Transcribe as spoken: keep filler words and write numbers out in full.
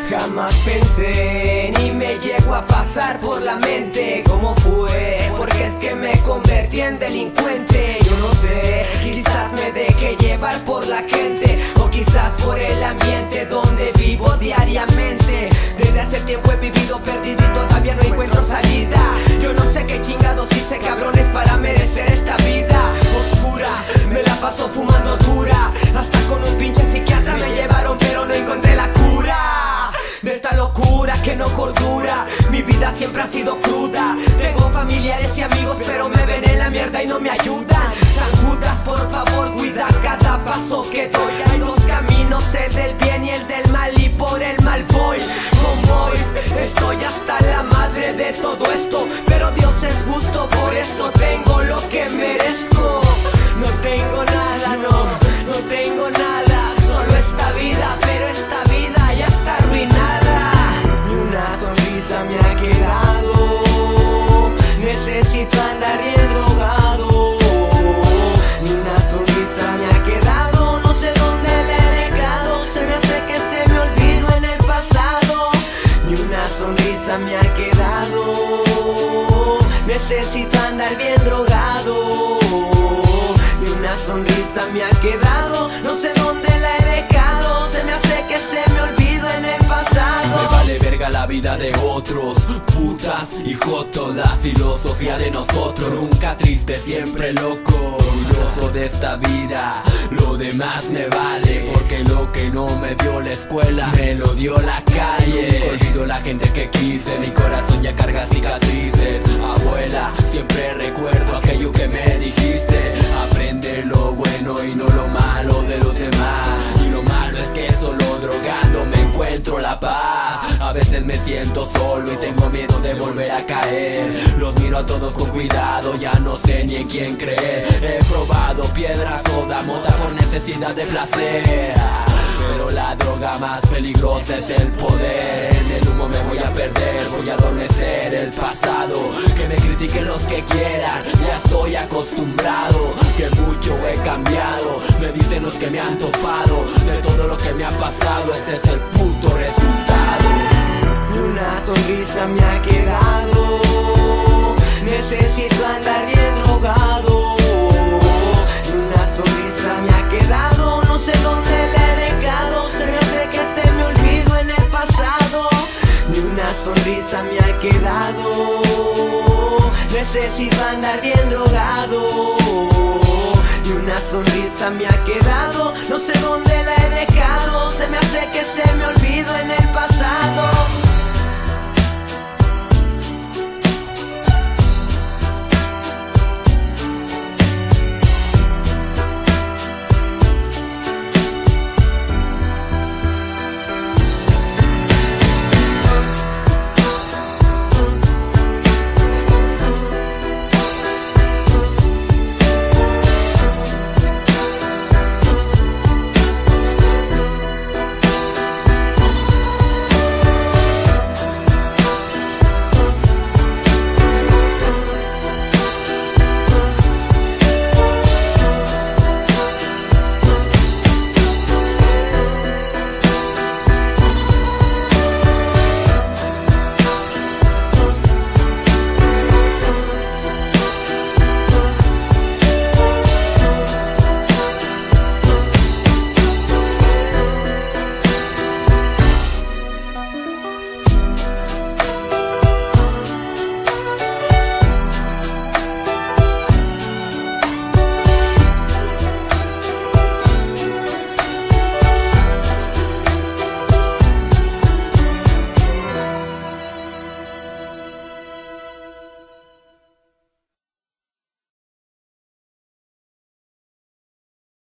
Jamás pensé ni me llegó a pasar por la mente cómo fue, porque es que me convertí en delincuente. Yo no sé, quizás me dejé llevar por la gente, o quizás por el ambiente donde vivo diariamente. Desde hace tiempo he vivido perdido y todavía no encuentro salida. Yo no sé qué chingados hice, cabrones, para merecer esta vida oscura. Me la paso fumando dura, hasta con un pinche psiquiatra me llevaron, pero no encontré la cura de esta locura que no cordura. Mi vida siempre ha sido cruda. Tengo familiares y amigos, pero me ven en la mierda y no me ayudan. San Judas, por favor, cuida cada paso que doy. Hay dos caminos, el del bien y el del mal, y por el mal voy. Convoys, estoy hasta la madre de todo esto, pero Dios es justo, por eso tengo lo que merezco. No tengo nada, no, no tengo nada, solo esta vida, pero esta vida ya está arruinada. Ni una sonrisa me ha quedado, necesito andar bien drogado. Ni una sonrisa me ha quedado, no sé dónde la he dejado, se me hace que se me olvidó en el pasado. Ni una sonrisa me ha quedado, necesito andar bien drogado. Ni una sonrisa me ha quedado, no sé dónde la he dejado, se me hace que se me olvidó en el pasado. Me vale verga la vida de otros, putas y jotos, la filosofía de nosotros. Nunca triste, siempre loco, orgulloso de esta vida, lo demás me vale, porque lo que no me dio la escuela me lo dio la calle. Nunca olvido la gente que quise, mi corazón ya carga cicatrices. Abuela, siempre recuerdo aquello que me dijiste, aprende lo bueno y no lo malo de los demás. Y lo malo es que solo drogando me encuentro la paz. A veces me siento solo y tengo miedo de volver a caer. Los miro a todos con cuidado, ya no sé ni en quién creer. He probado piedra, soda, mota por necesidad de placer, pero la droga más peligrosa es el poder. En el humo me voy a perder, voy a adormecer el pasado. Que me critiquen los que quieran, ya estoy acostumbrado. Que mucho he cambiado, me dicen los que me han topado. De todo lo que me ha pasado, este es el puto resultado. Ni una sonrisa me ha quedado, necesito andar bien drogado. Ni una sonrisa me ha quedado, no sé dónde la he dejado, se me hace que se me olvidó en el pasado. Ni una sonrisa me ha quedado, necesito andar bien drogado. Ni una sonrisa me ha quedado, no sé dónde la he dejado, se me hace que se me olvidó